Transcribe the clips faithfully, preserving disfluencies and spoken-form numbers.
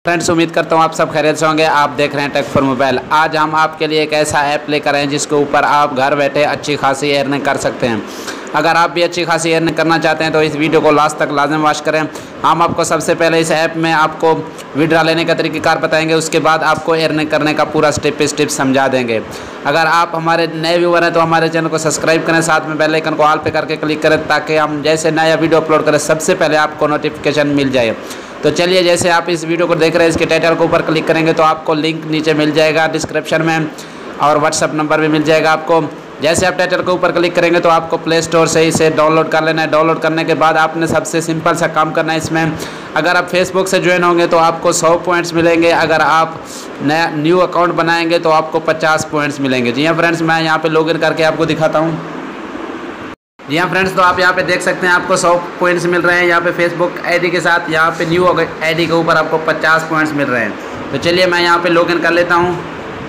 Friends, उम्मीद करता हूँ आप सब खैरियत से होंगे। आप देख रहे हैं टेक फॉर मोबाइल। आज हम आपके लिए एक ऐसा ऐप लेकर आए हैं जिसके ऊपर आप घर बैठे अच्छी खासी अर्निंग कर सकते हैं। अगर आप भी अच्छी खासी अर्निंग करना चाहते हैं तो इस वीडियो को लास्ट तक लाजम वॉच करें। हम आपको सबसे पहले इस ऐप में आपको विड्रॉ लेने का तरीक़ाकार बताएंगे, उसके बाद आपको अर्निंग करने का पूरा स्टेप बाय स्टेप समझा देंगे। अगर आप हमारे नए व्यूवर हैं तो हमारे चैनल को सब्सक्राइब करें, साथ में बेल आइकन को ऑल पे करके क्लिक करें ताकि हम जैसे नया वीडियो अपलोड करें सबसे पहले आपको नोटिफिकेशन मिल जाए। तो चलिए, जैसे आप इस वीडियो को देख रहे हैं, इसके टाइटल के ऊपर क्लिक करेंगे तो आपको लिंक नीचे मिल जाएगा डिस्क्रिप्शन में, और व्हाट्सअप नंबर भी मिल जाएगा आपको। जैसे आप टाइटल के ऊपर क्लिक करेंगे तो आपको प्ले स्टोर से इसे डाउनलोड कर लेना है। डाउनलोड करने के बाद आपने सबसे सिंपल सा काम करना है इसमें। अगर आप फेसबुक से ज्वाइन होंगे तो आपको सौ पॉइंट्स मिलेंगे। अगर आप नया न्यू अकाउंट बनाएंगे तो आपको पचास पॉइंट्स मिलेंगे। जी हाँ फ्रेंड्स, मैं यहाँ पे लॉगिन करके आपको दिखाता हूँ। जी हाँ फ्रेंड्स, तो आप यहाँ पे देख सकते हैं आपको सौ पॉइंट्स मिल रहे हैं। यहाँ पे फेसबुक आईडी के साथ यहाँ पे न्यू आईडी के ऊपर आपको पचास पॉइंट्स मिल रहे हैं। तो चलिए मैं यहाँ पे लॉगिन कर लेता हूँ।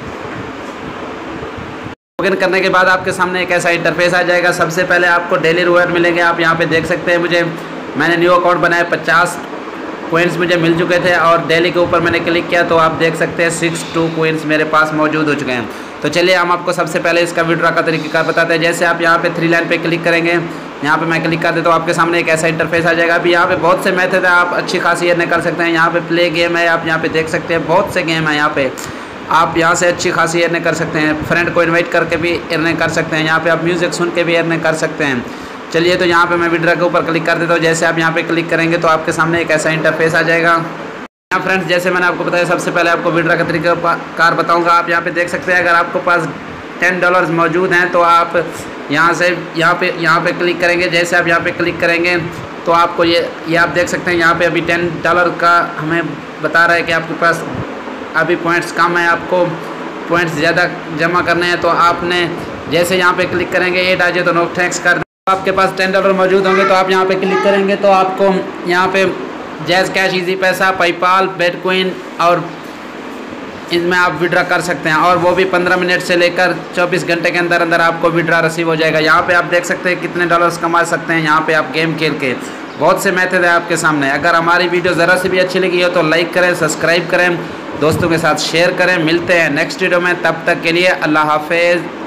लॉगिन करने के बाद आपके सामने एक ऐसा इंटरफेस आ जाएगा। सबसे पहले आपको डेली रिवॉर्ड मिलेंगे। आप यहाँ पे देख सकते हैं, मुझे मैंने न्यू अकाउंट बनाया, पचास पॉइंट्स मुझे मिल चुके थे और डेली के ऊपर मैंने क्लिक किया तो आप देख सकते हैं सिक्स टू पॉइंट्स मेरे पास मौजूद हो चुके हैं। तो चलिए हम आपको सबसे पहले इसका विड्रॉ का तरीका बताते हैं। जैसे आप यहाँ पे थ्री लाइन पे क्लिक करेंगे, यहाँ पे मैं क्लिक कर देता हूँ, आपके सामने एक ऐसा इंटरफेस आ जाएगा। अभी यहाँ पे बहुत से मेथड है, आप अच्छी खासी अर्निंग कर सकते हैं। यहाँ पे प्ले गेम है, आप यहाँ पे देख सकते हैं बहुत से गेम है। यहाँ पे आप यहाँ से अच्छी खासी अर्निंग कर सकते हैं। फ्रेंड को इन्वाइट करके भी अर्निंग कर सकते हैं। यहाँ पे आप म्यूज़िक सुन के भी अर्निंग कर सकते हैं। चलिए, तो यहाँ पे मैं विड्रॉ के ऊपर क्लिक कर देता हूँ। जैसे आप यहाँ पे क्लिक करेंगे तो आपके सामने एक ऐसा इंटरफेस आ जाएगा। यहाँ फ्रेंड्स, जैसे मैंने आपको बताया, सबसे पहले आपको विड्रॉ का तरीक़ाकार बताऊँगा। आप यहाँ पे देख सकते हैं, अगर आपके पास टेन डॉलर्स मौजूद हैं तो आप यहाँ से यहाँ पे यहाँ पे क्लिक करेंगे। जैसे आप यहाँ पे क्लिक करेंगे तो आपको ये ये आप देख सकते हैं, यहाँ पे अभी टेन डॉलर का हमें बता रहा है कि आपके पास अभी पॉइंट्स कम है, आपको पॉइंट्स ज़्यादा जमा करने हैं। तो आपने जैसे यहाँ पे क्लिक करेंगे, एड आ जाए तो नो थैंक्स कर दें। आपके पास टेन डॉलर मौजूद होंगे तो आप यहाँ पे क्लिक करेंगे तो आपको यहाँ पे Jazz Cash, Easypaisa, PayPal, bitcoin और इनमें आप विड्रॉ कर सकते हैं। और वो भी पंद्रह मिनट से लेकर चौबीस घंटे के अंदर अंदर आपको विड्रॉ रिसीव हो जाएगा। यहाँ पे आप देख सकते हैं कितने डॉलर्स कमा सकते हैं। यहाँ पे आप गेम खेल के बहुत से मेथड है आपके सामने। अगर हमारी वीडियो ज़रा से भी अच्छी लगी हो तो लाइक करें, सब्सक्राइब करें, दोस्तों के साथ शेयर करें। मिलते हैं नेक्स्ट वीडियो में, तब तक के लिए अल्लाह हाफिज़।